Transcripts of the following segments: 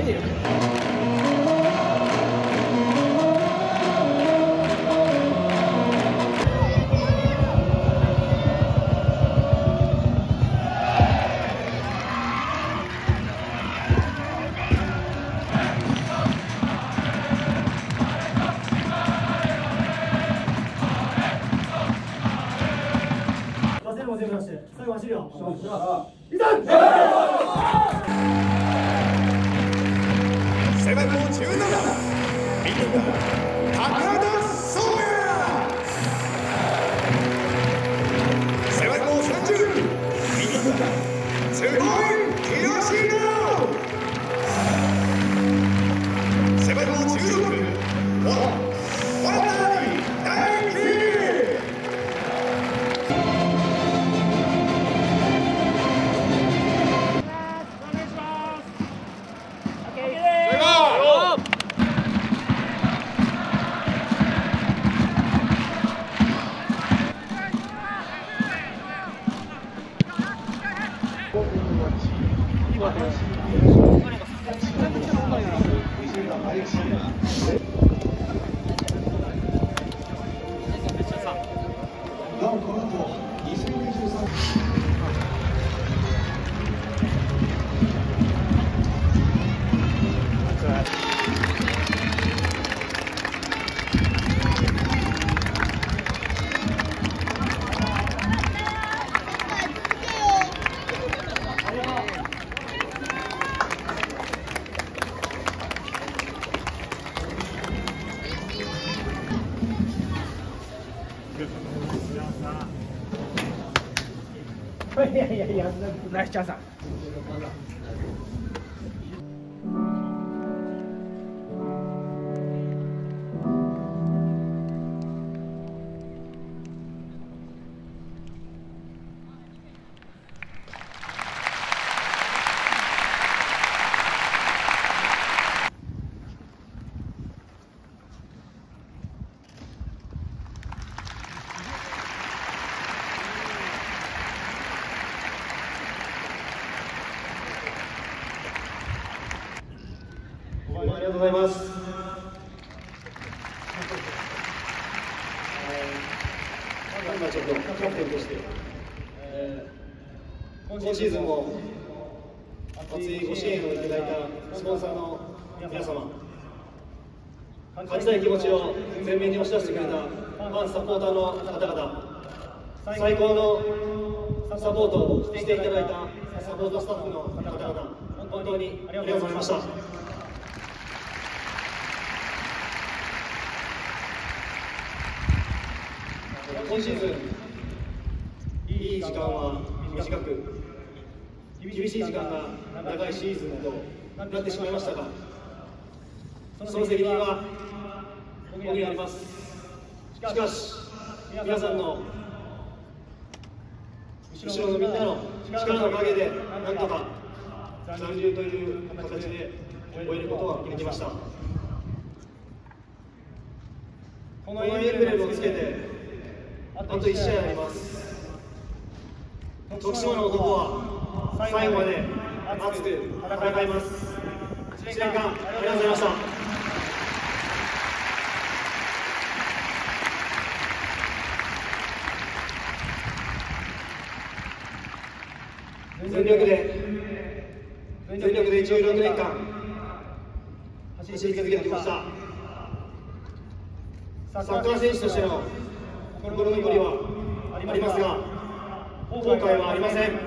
てよ。 全部出して、最後走るよ。いざ。背番号17、右高田壮也。背番号30、右すごい清野。背番号16、渡大輝。 いや、ナイスチャンスだ。 ありがとうございます。今ちょっとキャプテンとして、今シーズンも熱いご支援をいただいたスポンサーの皆様、勝ちたい気持ちを前面に押し出してくれたファンサポーターの方々、最高のサポートをしていただいたサポートスタッフの方々、本当にありがとうございました。今シーズン、いい時間は短く、厳しい時間が長いシーズンとなってしまいましたが、その責任は僕にあります。しかし、皆さんの後ろのみんなの力のおかげで、なんとか残留という形で終えることができました。このエンブレムをつけて、あと1試合あります。徳島の男は最後まで熱く戦います。1年間ありがとうございました。全力で16年間走り続けてきました。サッカー選手としての心残りはありますが、後悔はありません。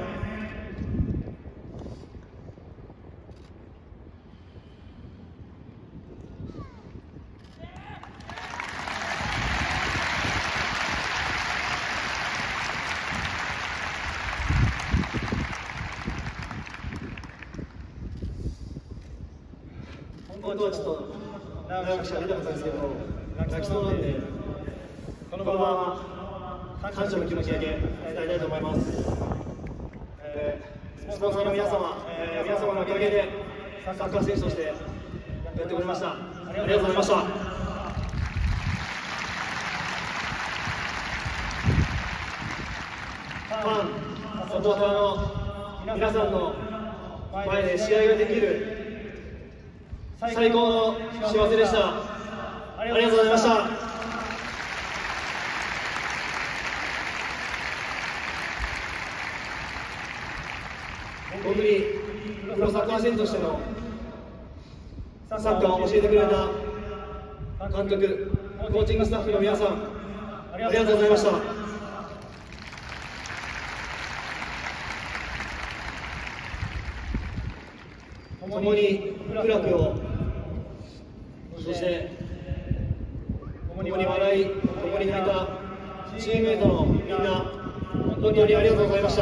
本当はちょっと長く喋りたかったんですけど、泣きそうなんで、このまま感謝の気持ちだけ伝えたいと思います。スポンサーの皆様、皆様のおかげでサッカー選手としてやってこれました。ありがとうございました。ファン、サポーターの皆さんの前で試合ができる最高の幸せでした。ありがとうございました。僕にプロサッカー選手としてのサッカーを教えてくれた監督、コーチングスタッフの皆さん、ありがとうございました。共に苦楽を、そして共に笑い、共に泣いたチームメートのみんな、本当にありがとうございました。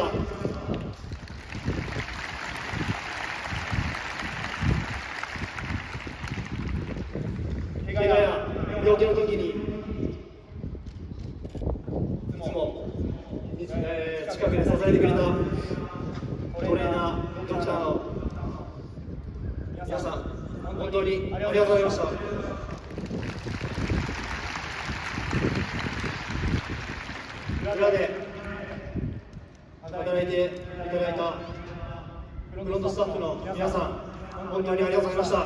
怪我や病気の時にいつも近くで支えてくれたトレーナー、ドクターの皆さん、本当にありがとうございました。裏で働いていただいたフロントスタッフの皆さん、本当にありがとうございました。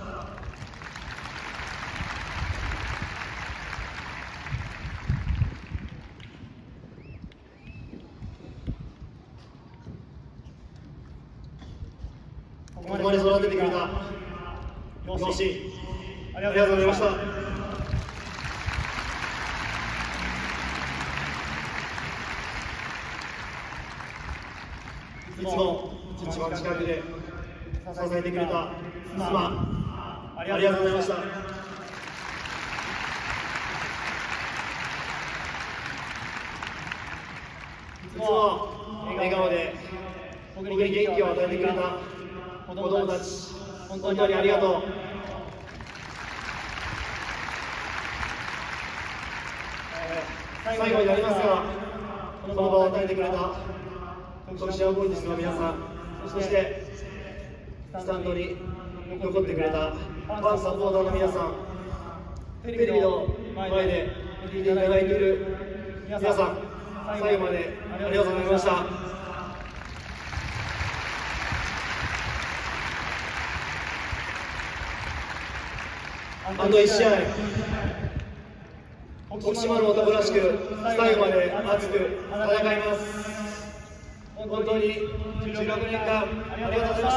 ここまで育ててくれた両親、ありがとうございました。いつも一番近くで支えてくれた妻、ありがとうございました。いつも笑顔で僕に元気を与えてくれた子供たち、本当にありがとう。最後になりますが、この場を与えてくれた徳島ボーイズの皆さん、そしてスタンドに残ってくれたファンサポーターの皆さん、テレビの前で見ていただいている皆さん、最後までありがとうございました。あと1試合、徳島の男らしく最後まで熱く戦います。本当に16年間ありがとうございました。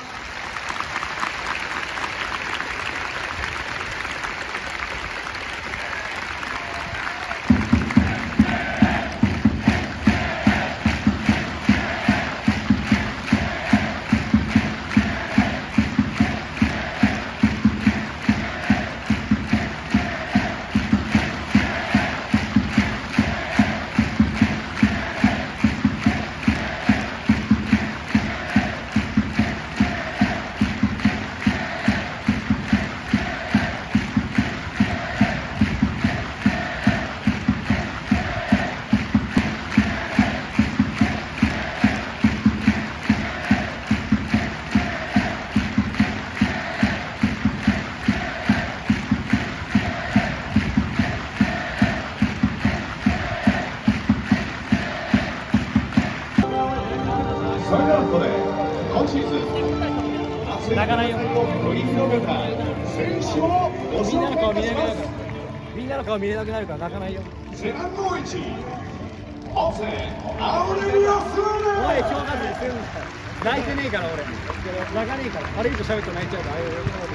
それではここで今シーズン泣かないよ。 繰り広げた選手をご紹介いたします。 みんなの顔見れなくなるから泣かないよ。 背番号1、ホセ・アウレリオス。 おい、今日なんでするんですか。泣いてねえから俺。泣かねえから。あれ以上喋ると泣いちゃうから。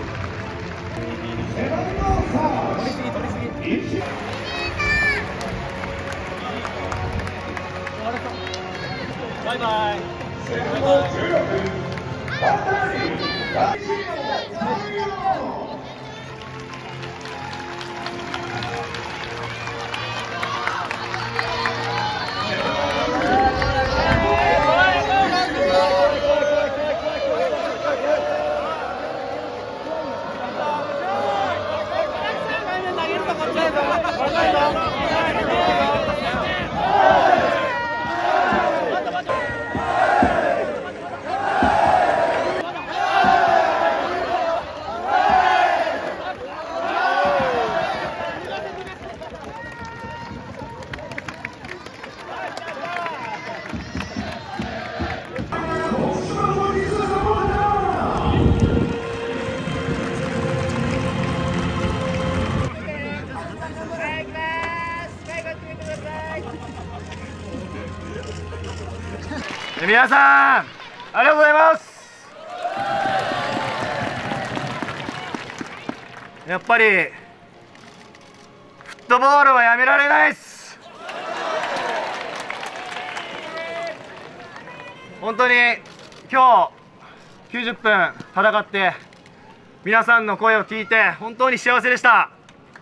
背番号3、 取りすぎ取りすぎ。バイバイ。 背番号16、バッターに大臣を採用。 皆さんありがとうございます。やっぱりフットボールはやめられないです。本当に今日90分戦って皆さんの声を聞いて本当に幸せでした。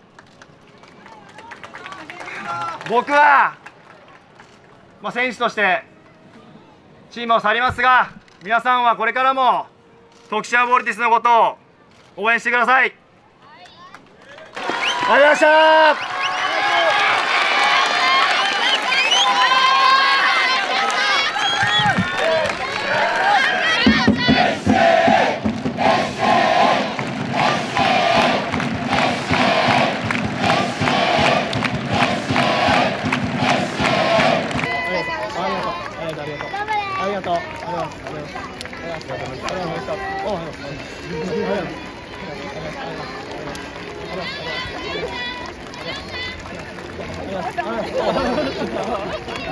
僕は、選手としてチームを去りますが、皆さんはこれからも徳島ヴォルティスのことを応援してください。ありがとうございました。ありがとう。